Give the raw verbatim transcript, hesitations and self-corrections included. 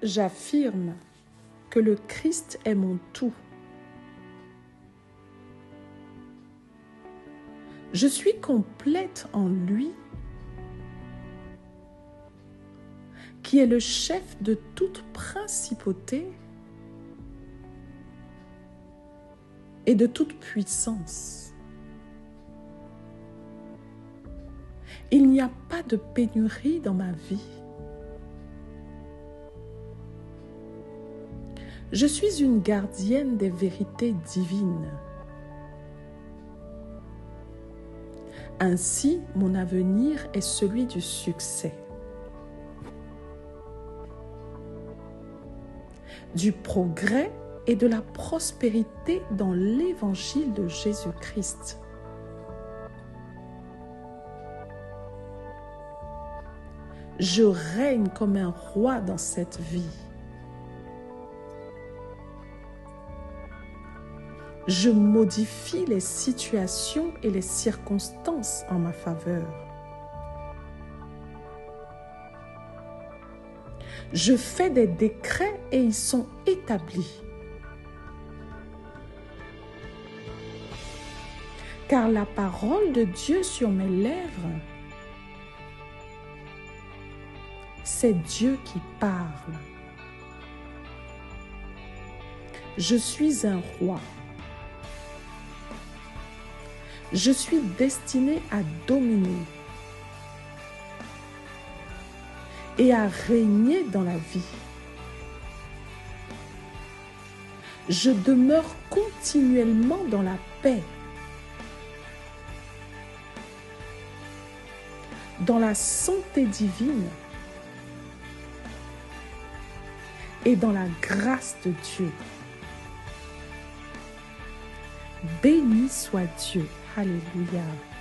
j'affirme que le Christ est mon tout. Je suis complète en lui, qui est le chef de toute principauté et de toute puissance. Il n'y a pas de pénurie dans ma vie. Je suis une gardienne des vérités divines. Ainsi, mon avenir est celui du succès, du progrès et de la prospérité dans l'évangile de Jésus-Christ. Je règne comme un roi dans cette vie. Je modifie les situations et les circonstances en ma faveur. Je fais des décrets et ils sont établis. Car la parole de Dieu sur mes lèvres, c'est Dieu qui parle. Je suis un roi. Je suis destiné à dominer et à régner dans la vie. Je demeure continuellement dans la paix, dans la santé divine et dans la grâce de Dieu. Béni soit Dieu. Alléluia.